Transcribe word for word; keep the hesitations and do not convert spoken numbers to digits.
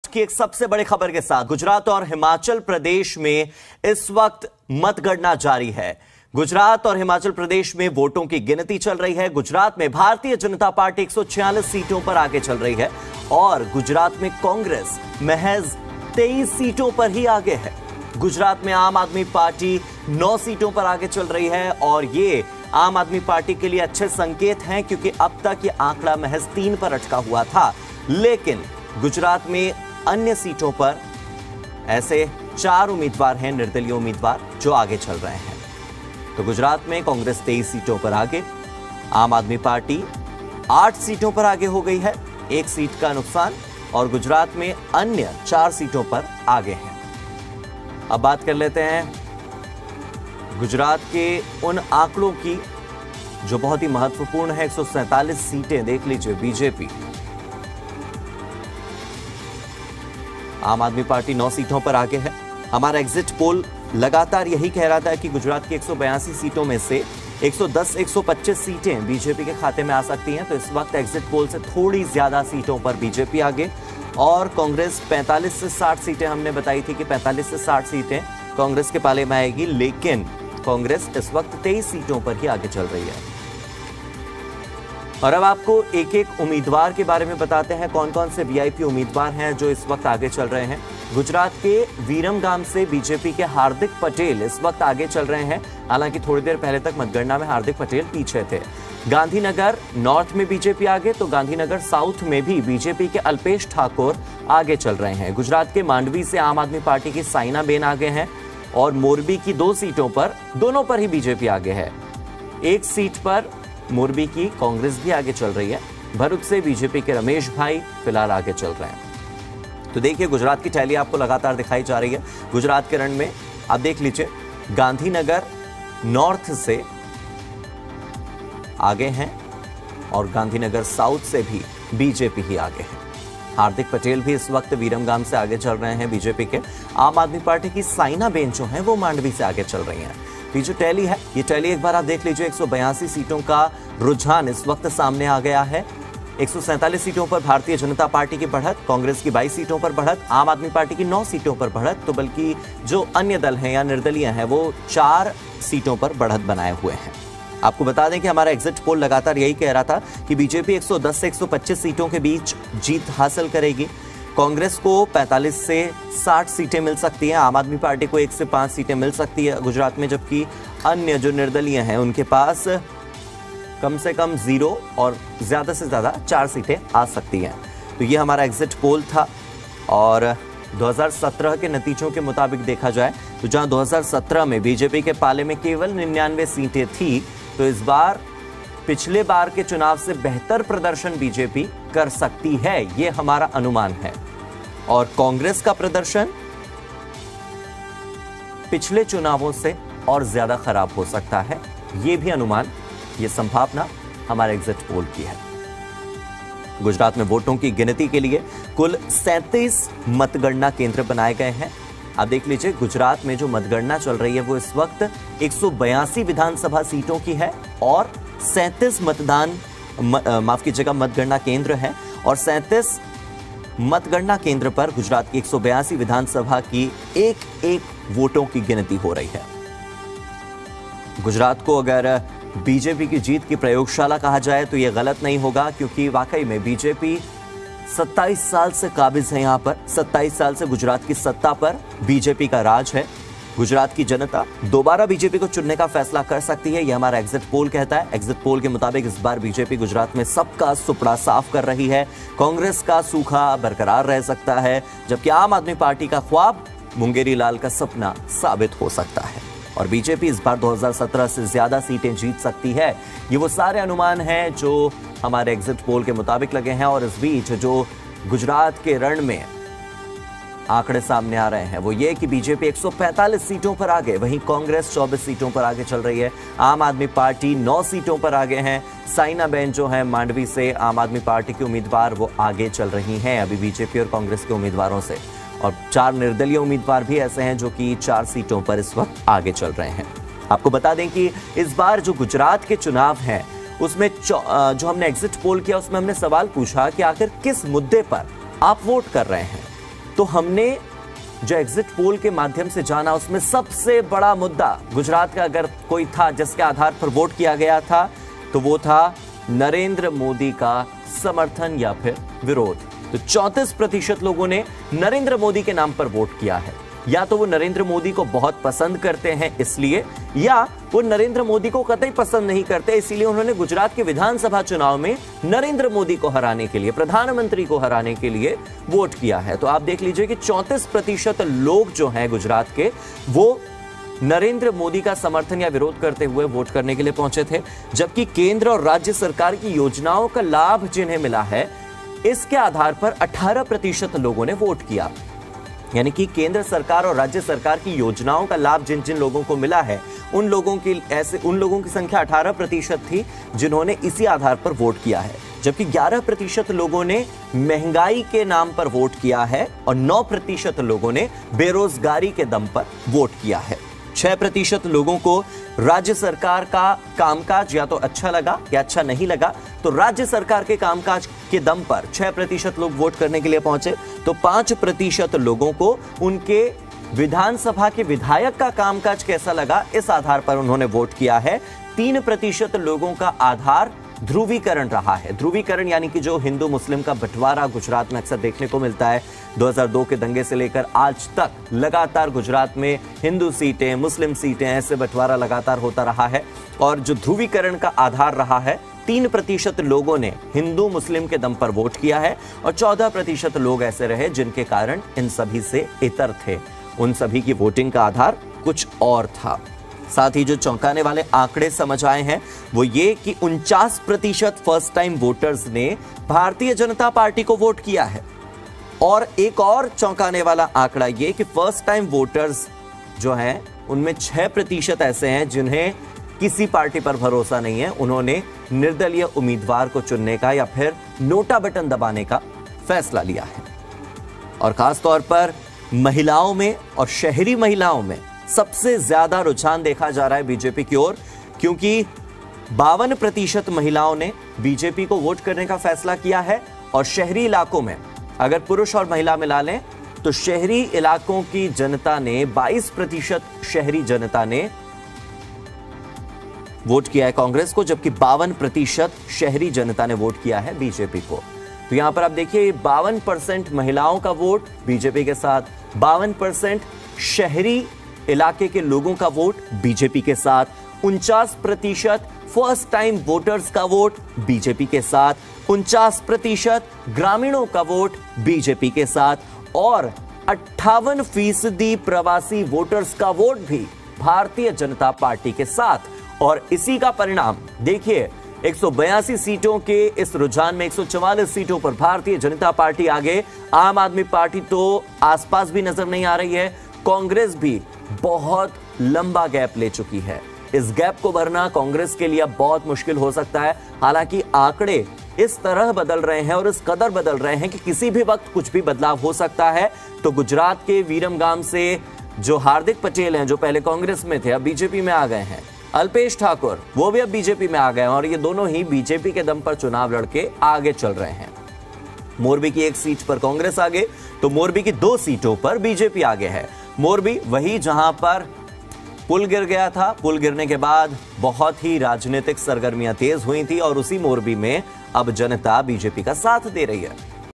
की एक सबसे बड़ी खबर के साथ गुजरात और हिमाचल प्रदेश में इस वक्त मतगणना जारी है। गुजरात और हिमाचल प्रदेश में वोटों की गिनती चल रही है। गुजरात में भारतीय जनता पार्टी एक सौ छियालीस सीटों पर आगे चल रही है और गुजरात में कांग्रेस महज तेईस सीटों पर ही आगे है। गुजरात में आम आदमी पार्टी नौ सीटों पर आगे चल रही है और ये आम आदमी पार्टी के लिए अच्छे संकेत हैं, क्योंकि अब तक ये आंकड़ा महज तीन पर अटका हुआ था। लेकिन गुजरात में अन्य सीटों पर ऐसे चार उम्मीदवार हैं, निर्दलीय उम्मीदवार, जो आगे चल रहे हैं। तो गुजरात में कांग्रेस तेईस सीटों पर आगे, आम आदमी पार्टी आठ सीटों पर आगे हो गई है, एक सीट का नुकसान, और गुजरात में अन्य चार सीटों पर आगे हैं। अब बात कर लेते हैं गुजरात के उन आंकड़ों की जो बहुत ही महत्वपूर्ण है। एक सौ सैंतालीस सीटें देख लीजिए। बीजेपी, आम आदमी पार्टी नौ सीटों पर आगे है। हमारा एग्जिट पोल लगातार यही कह रहा था कि गुजरात की एक सौ बयासी सीटों में से एक सौ दस एक सौ पच्चीस सीटें बीजेपी के खाते में आ सकती हैं। तो इस वक्त एग्जिट पोल से थोड़ी ज्यादा सीटों पर बीजेपी आगे, और कांग्रेस पैंतालीस से साठ सीटें, हमने बताई थी कि पैंतालीस से साठ सीटें कांग्रेस के पाले में आएगी, लेकिन कांग्रेस इस वक्त तेईस सीटों पर ही आगे चल रही है। और अब आपको एक एक उम्मीदवार के बारे में बताते हैं, कौन कौन से वीआईपी उम्मीदवार हैं जो इस वक्त आगे चल रहे हैं। गुजरात के वीरमगाम से बीजेपी के हार्दिक पटेल इस वक्त आगे चल रहे हैं। हालांकि थोड़ी देर पहले तक मतगणना में हार्दिक पटेल पीछे थे। गांधीनगर नॉर्थ में बीजेपी आगे, तो गांधीनगर साउथ में भी बीजेपी के अल्पेश ठाकुर आगे चल रहे हैं। गुजरात के मांडवी से आम आदमी पार्टी की साइना बेन आगे हैं, और मोरबी की दो सीटों पर, दोनों पर ही बीजेपी आगे है। एक सीट पर मोरबी की कांग्रेस भी आगे चल रही है। भरूच से बीजेपी के रमेश भाई फिलहाल आगे चल रहे हैं। तो देखिए, गुजरात की टैली आपको लगातार दिखाई जा रही है। गुजरात के रण में आप देख लीजिए, गांधीनगर नॉर्थ से आगे हैं और गांधीनगर साउथ से भी बीजेपी ही आगे है। हार्दिक पटेल भी इस वक्त वीरमगाम से आगे चल रहे हैं बीजेपी के। आम आदमी पार्टी की साइना बेन जो है वो मांडवी से आगे चल रही हैं। ये जो टैली है, ये टैली एक बार आप देख लीजिए। एक सौ बयासी सीटों का रुझान इस वक्त सामने आ गया है। एक सौ सैंतालीस सीटों पर भारतीय जनता पार्टी की बढ़त, कांग्रेस की बाईस सीटों पर बढ़त, आम आदमी पार्टी की नौ सीटों पर बढ़त, तो बल्कि जो अन्य दल हैं या निर्दलीय हैं वो चार सीटों पर बढ़त बनाए हुए हैं। आपको बता दें कि हमारा एग्जिट पोल लगातार यही कह रहा था कि बीजेपी एक सौ दस से एक सौ पच्चीस सीटों के बीच जीत हासिल करेगी। कांग्रेस को पैंतालीस से साठ सीटें मिल सकती हैं, आम आदमी पार्टी को एक से पांच सीटें मिल सकती है गुजरात में, जबकि अन्य जो निर्दलीय हैं उनके पास कम से कम जीरो और ज्यादा से ज्यादा चार सीटें आ सकती हैं। तो ये हमारा एग्जिट पोल था। और दो हज़ार सत्रह के नतीजों के मुताबिक देखा जाए तो जहां दो हज़ार सत्रह में बीजेपी के पाले में केवल निन्यानवे सीटें थी, तो इस बार पिछले बार के चुनाव से बेहतर प्रदर्शन बीजेपी कर सकती है, ये हमारा अनुमान है। और कांग्रेस का प्रदर्शन पिछले चुनावों से और ज्यादा खराब हो सकता है, ये भी अनुमान, ये संभावना हमारे एग्जिट पोल की है। गुजरात में वोटों की गिनती के लिए कुल सैंतीस मतगणना केंद्र बनाए गए हैं। आप देख लीजिए, गुजरात में जो मतगणना चल रही है वो इस वक्त एक सौ बयासी विधानसभा सीटों की है और सैंतीस मतदान माफ कीजिएगा मतगणना केंद्र है, और सैंतीस मतगणना केंद्र पर गुजरात की एक सौ बयासी विधानसभा की एक एक वोटों की गिनती हो रही है। गुजरात को अगर बीजेपी की जीत की प्रयोगशाला कहा जाए तो यह गलत नहीं होगा, क्योंकि वाकई में बीजेपी सत्ताईस साल से काबिज है। यहां पर सत्ताईस साल से गुजरात की सत्ता पर बीजेपी का राज है। गुजरात की जनता दोबारा बीजेपी को चुनने का फैसला कर सकती है, यह हमारा एग्जिट पोल कहता है। एग्जिट पोल के मुताबिक इस बार बीजेपी गुजरात में सबका सुपड़ा साफ कर रही है। कांग्रेस का सूखा बरकरार रह सकता है, जबकि आम आदमी पार्टी का ख्वाब मुंगेरी लाल का सपना साबित हो सकता है। और बीजेपी इस बार दो हज़ार सत्रह से ज्यादा सीटें जीत सकती है। ये वो सारे अनुमान हैं जो हमारे एग्जिट पोल के मुताबिक लगे हैं। और इस बीच जो गुजरात के रण में आंकड़े सामने आ रहे हैं वो ये कि बीजेपी एक सौ पैंतालीस सीटों पर आगे, वहीं कांग्रेस चौबीस सीटों पर आगे चल रही है। आम आदमी पार्टी नौ सीटों पर आगे हैं। साइना बेन जो है मांडवी से आम आदमी पार्टी की उम्मीदवार, वो आगे चल रही हैं अभी बीजेपी और कांग्रेस के उम्मीदवारों से। और चार निर्दलीय उम्मीदवार भी ऐसे हैं जो कि चार सीटों पर इस वक्त आगे चल रहे हैं। आपको बता दें कि इस बार जो गुजरात के चुनाव हैं उसमें जो हमने एग्जिट पोल किया उसमें हमने सवाल पूछा कि आखिर किस मुद्दे पर आप वोट कर रहे हैं। तो हमने जो एग्जिट पोल के माध्यम से जाना, उसमें सबसे बड़ा मुद्दा गुजरात का अगर कोई था जिसके आधार पर वोट किया गया था, तो वो था नरेंद्र मोदी का समर्थन या फिर विरोध। तो चौंतीस प्रतिशत लोगों ने नरेंद्र मोदी के नाम पर वोट किया है। या तो वो नरेंद्र मोदी को बहुत पसंद करते हैं इसलिए, या वो नरेंद्र मोदी को कतई पसंद नहीं करते इसलिए उन्होंने गुजरात के विधानसभा चुनाव में नरेंद्र मोदी को हराने के लिए, प्रधानमंत्री को हराने के लिए वोट किया है। तो आप देख लीजिए कि चौंतीस प्रतिशत लोग जो हैं गुजरात के, वो नरेंद्र मोदी का समर्थन या विरोध करते हुए वोट करने के लिए पहुंचे थे। जबकि केंद्र और राज्य सरकार की योजनाओं का लाभ जिन्हें मिला है, इसके आधार पर अठारह प्रतिशत लोगों ने वोट किया। यानी कि केंद्र सरकार और राज्य सरकार की योजनाओं का लाभ जिन जिन लोगों को मिला है, उन लोगों की ऐसे उन लोगों की संख्या अठारह प्रतिशत थी जिन्होंने इसी आधार पर वोट किया है। जबकि ग्यारह प्रतिशत लोगों ने महंगाई के नाम पर वोट किया है और नौ प्रतिशत लोगों ने बेरोजगारी के दम पर वोट किया है। छह प्रतिशत लोगों को राज्य सरकार का कामकाज या तो अच्छा लगा या अच्छा नहीं लगा, तो राज्य सरकार के कामकाज के दम पर छह प्रतिशत लोग वोट करने के लिए पहुंचे। तो पांच प्रतिशत लोगों को उनके विधानसभा के विधायक का कामकाज कैसा लगा, इस आधार पर उन्होंने वोट किया है। तीन प्रतिशत लोगों का आधार ध्रुवीकरण रहा है। ध्रुवीकरण यानी कि जो हिंदू मुस्लिम का बंटवारा गुजरात में अक्सर देखने को मिलता है, दो हज़ार दो के दंगे से लेकर आज तक लगातार गुजरात में हिंदू सीटें, मुस्लिम सीटें, ऐसे बंटवारा लगातार होता रहा है। और जो ध्रुवीकरण का आधार रहा है, तीन प्रतिशत लोगों ने हिंदू मुस्लिम के दम पर वोट किया है और चौदह प्रतिशत लोग ऐसे रहे जिनके कारण इन सभी से इतर थे। उन सभी की वोटिंग का आधार कुछ और था। साथ ही जो चौंकाने वाले आंकड़े समझ आए हैं वो ये कि उनचास प्रतिशत फर्स्ट टाइम वोटर्स ने भारतीय जनता पार्टी को वोट किया है। और एक और चौंकाने वाला आंकड़ा ये कि फर्स्ट टाइम वोटर्स जो हैं उनमें छह प्रतिशत ऐसे हैं जिन्हें किसी पार्टी पर भरोसा नहीं है। उन्होंने निर्दलीय उम्मीदवार को चुनने का या फिर नोटा बटन दबाने का फैसला लिया है। और खासतौर पर महिलाओं में और शहरी महिलाओं में सबसे ज्यादा रुझान देखा जा रहा है बीजेपी की ओर, क्योंकि बावन प्रतिशत महिलाओं ने बीजेपी को वोट करने का फैसला किया है। और शहरी इलाकों में अगर पुरुष और महिला मिला लें तो शहरी इलाकों की जनता ने बाईस प्रतिशत शहरी जनता ने वोट किया है कांग्रेस को, जबकि बावन प्रतिशत शहरी जनता ने वोट किया है बीजेपी को। तो यहां पर आप देखिए बावन परसेंट महिलाओं का वोट बीजेपी के साथ, बावन परसेंट शहरी इलाके के लोगों का वोट बीजेपी के साथ, उनचास प्रतिशत फर्स्ट टाइम वोटर्स का वोट बीजेपी के साथ, उनचास प्रतिशत ग्रामीणों का वोट बीजेपी के साथ और अट्ठावन फीसदी प्रवासी वोटर्स का वोट भी भारतीय जनता पार्टी के साथ। और इसी का परिणाम देखिए, एक सौ बयासी सीटों के इस रुझान में एक सौ चवालीस सीटों पर भारतीय जनता पार्टी आगे, आम आदमी पार्टी तो आसपास भी नजर नहीं आ रही है, कांग्रेस भी बहुत लंबा गैप ले चुकी है। इस गैप को भरना कांग्रेस के लिए बहुत मुश्किल हो सकता है। हालांकि आंकड़े इस तरह बदल रहे हैं और इस कदर बदल रहे हैं कि किसी भी वक्त कुछ भी बदलाव हो सकता है। तो गुजरात के वीरमगाम से जो हार्दिक पटेल हैं, जो पहले कांग्रेस में थे, अब बीजेपी में आ गए हैं, अल्पेश ठाकुर, वो भी अब बीजेपी में आ गए हैं और ये दोनों ही बीजेपी के दम पर चुनाव लड़के आगे चल रहे हैं। मोरबी की एक सीट पर कांग्रेस आगे, तो मोरबी की दो सीटों पर बीजेपी आगे है। मोरबी वही जहां पर पुल गिर गया था, पुल गिरने के बाद बहुत ही राजनीतिक सरगर्मियां तेज हुई थी और उसी मोरबी में अब जनता बीजेपी का साथ दे रही है।